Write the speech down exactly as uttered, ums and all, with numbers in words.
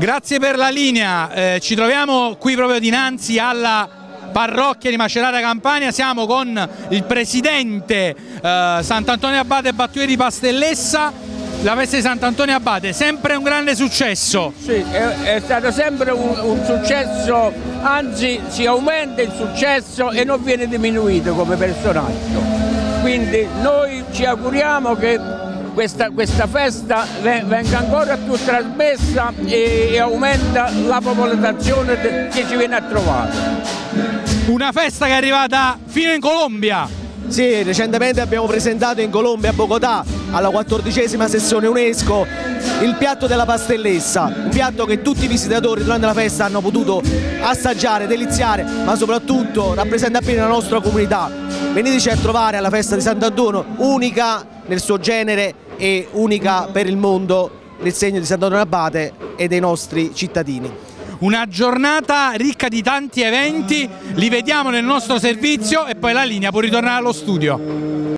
Grazie per la linea, eh, ci troviamo qui proprio dinanzi alla parrocchia di Macerata Campania, siamo con il presidente eh, Sant'Antonio Abate Battuieri di Pastellessa. La festa di Sant'Antonio Abate, sempre un grande successo. Sì, è, è stato sempre un, un successo, anzi si aumenta il successo e non viene diminuito come personaggio. Quindi noi ci auguriamo che questa, questa festa venga ancora più trasmessa e, e aumenta la popolazione che ci viene a trovare. Una festa che è arrivata fino in Colombia. Sì, recentemente abbiamo presentato in Colombia, a Bogotà, alla quattordicesima sessione UNESCO, il piatto della Pastellessa, un piatto che tutti i visitatori durante la festa hanno potuto assaggiare, deliziare, ma soprattutto rappresenta bene la nostra comunità. Veniteci a trovare alla festa di Sant'Antonio, unica nel suo genere e unica per il mondo, nel segno di Sant'Antonio Abate e dei nostri cittadini. Una giornata ricca di tanti eventi, li vediamo nel nostro servizio e poi la linea può ritornare allo studio.